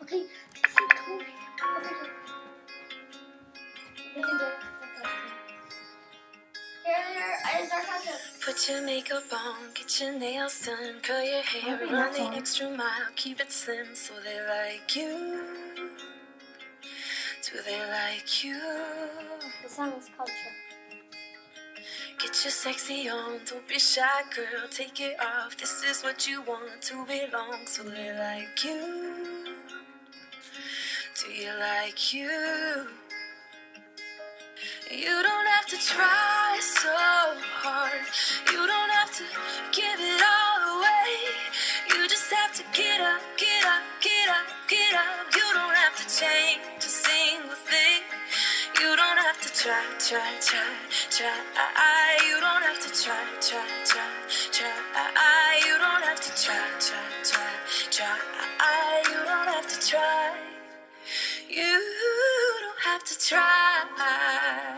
Okay, come over here. We can do it. Here is our cousin. Put your makeup on, get your nails done, curl your hair, run the extra mile, keep it slim so they like you. Do they like you? The song is called Trip. Get your sexy on, don't be shy, girl, take it off. This is what you want to belong, so they like you. Do you like you? You don't have to try so hard. You don't have to give it all away. You just have to get up, get up, get up, get up. You don't have to change a single thing. You don't have to try. You don't have to try. You don't have to try. You don't have to try. You don't have to try.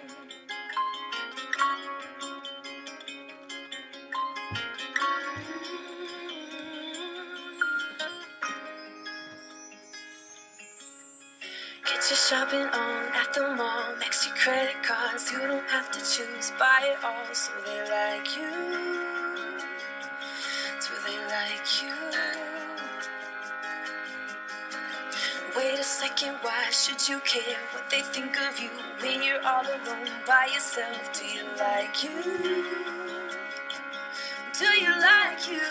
Get your shopping on at the mall. Max your credit cards. You don't have to choose. Buy it all so they like you. Do they like you? Wait a second, why should you care what they think of you when you're all alone by yourself? Do you like you? Do you like you?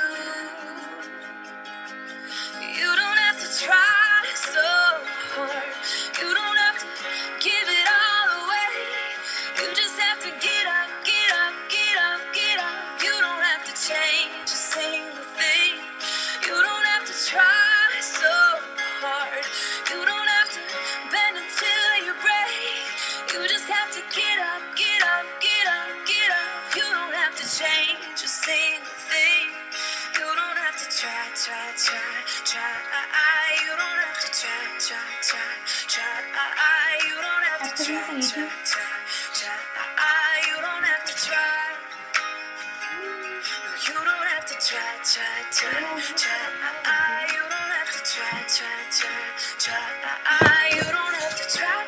You don't have to try so hard. You don't have to give it all away. You just have to get up, get up, get up, get up. You don't have to change a single thing. You don't have to try so hard. You don't have to bend until you break. You just have to get up, get up, get up, get up. You don't have to change a single thing. You don't have to try. You don't have to try. You don't have to try. You don't have to try. You don't have to try. You don't have to try. You don't have to try.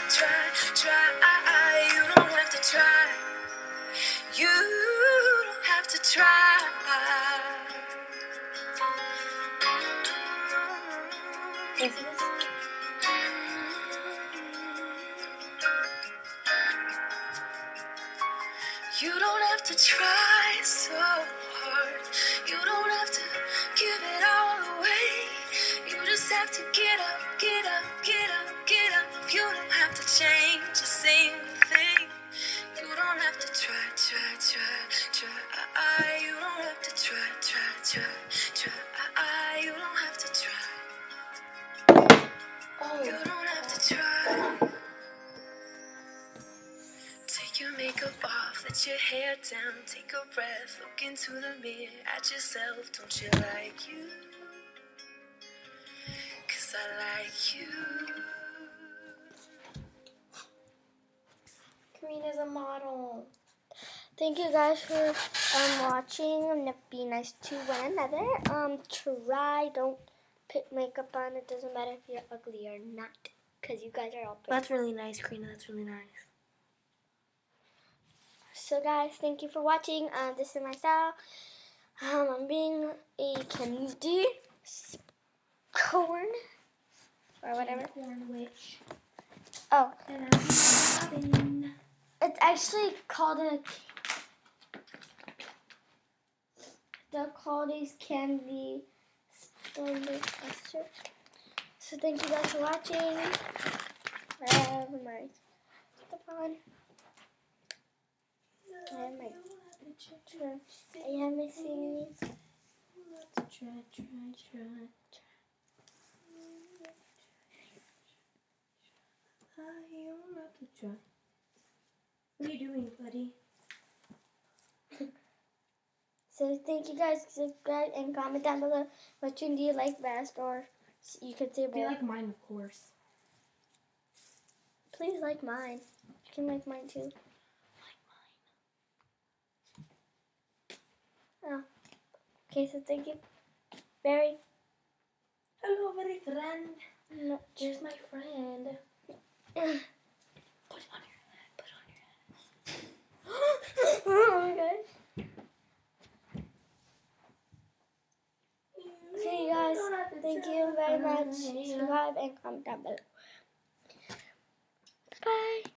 You don't have to try. You don't have to try. You don't have to try so hard. You don't have to give it all away. You just have to get up, get up, get up, get up. You don't have to change a single thing. You don't have to try. You don't have to try. You don't have to try. You don't have to try. Take your makeup off, let your hair down, take a breath, look into the mirror at yourself. Don't you like you? 'Cause I like you. Karina's a model. Thank you guys for watching. Be nice to one another. Don't put makeup on. It doesn't matter if you're ugly or not, because you guys are all pretty. That's really nice, Karina. That's really nice. So guys, thank you for watching. This is my style. I'm being a candy corn or whatever. Corn witch. Oh, And I'm Robin. it's actually called they're called these candy buster. So thank you guys for watching. I have my stuff on. I have my thingies. Try. You don't have to try. What are you doing, buddy? So thank you guys. Subscribe and comment down below which one do you like best, or you could say both. You like mine, of course. Please like mine. You can like mine too. Oh. Okay, so thank you very Hello, very friend. No. Here's my friend. Put it on your head. Put it on your head. Oh my gosh. Okay, guys. Thank you very much. Subscribe and comment down below. Bye.